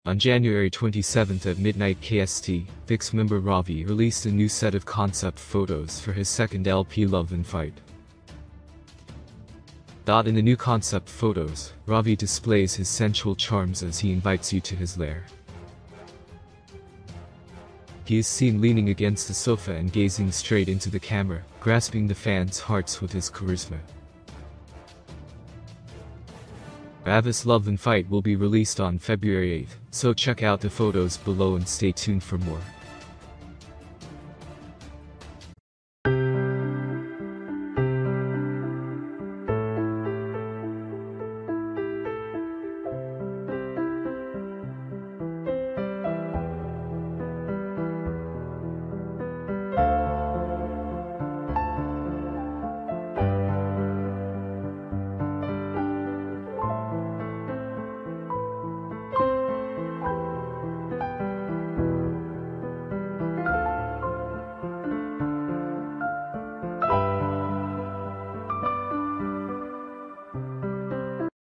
On January 27th at midnight KST, VIX member Ravi released a new set of concept photos for his second LP Love and Fight. In the new concept photos, Ravi displays his sensual charms as he invites you to his lair. He is seen leaning against the sofa and gazing straight into the camera, grasping the fans' hearts with his charisma. Ravi's Love and Fight will be released on February 8th, so check out the photos below and stay tuned for more.